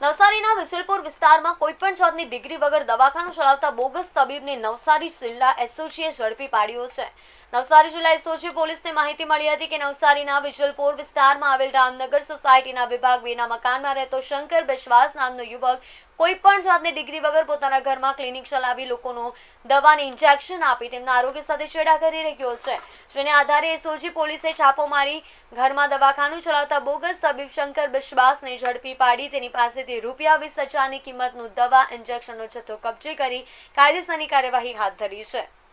નવસારીના વિજલપુર વિસ્તારમાં કોઈપણ જાતની ડિગ્રી વગર દવાખાનું ચલાવતા બોગસ તબીબને નવસારી જિલ્લા એસઓજીએ ઝડપી પાડ્યો છે। નવસારી જિલ્લા એસઓજી પોલીસને માહિતી મળી હતી કે નવસારીના વિજલપુર વિસ્તારમાં આવેલ રામનગર સોસાયટીના વિભાગ 2ના મકાનમાં રહેતો શંકર બિશ્વાસ નામનો યુવક કોઈપણ જાતની ડિગ્રી વગર પોતાના ઘરમાં ક્લિનિક ચલાવી લોકોનો દવાને ઇન્જેક્શન આપી તેમના આરોગ્ય સાથે ચેડા કરી રહ્યો છે, જેને આધારે એસઓજી પોલીસે છાપો મારી ઘરમાં દવાખાનું ચલાવતા બોગસ તબીબ શંકર બિશ્વાસને ઝડપી પાડી તેની પાસેથી ₹20,000ની કિંમતનું દવા ઇન્જેક્શનનો જથ્થો કબજે કરી કાયદેસરની કાર્યવાહી હાથ ધરી છે।